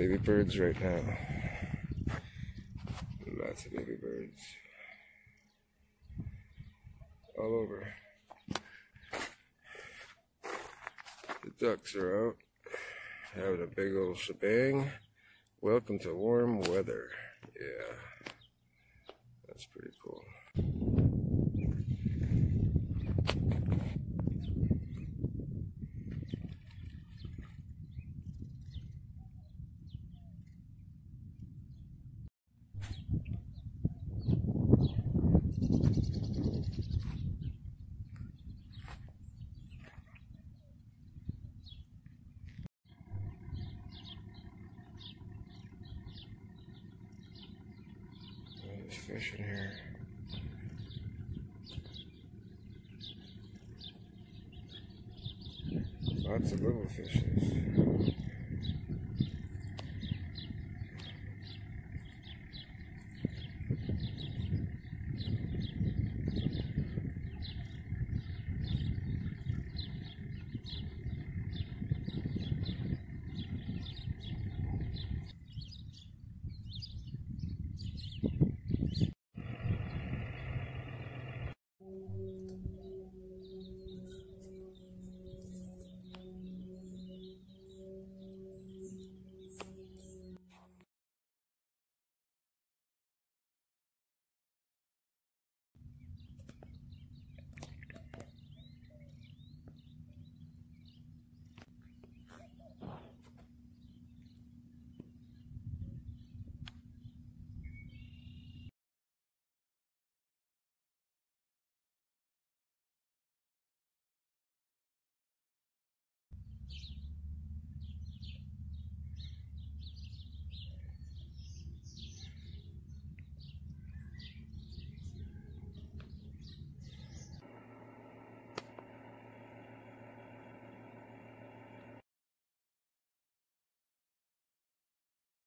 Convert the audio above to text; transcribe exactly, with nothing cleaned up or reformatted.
baby birds right now. Lots of baby birds. All over. The ducks are out. Having a big old shebang. Welcome to warm weather. Yeah. That's pretty cool. There's fish in here. Lots of little fishes.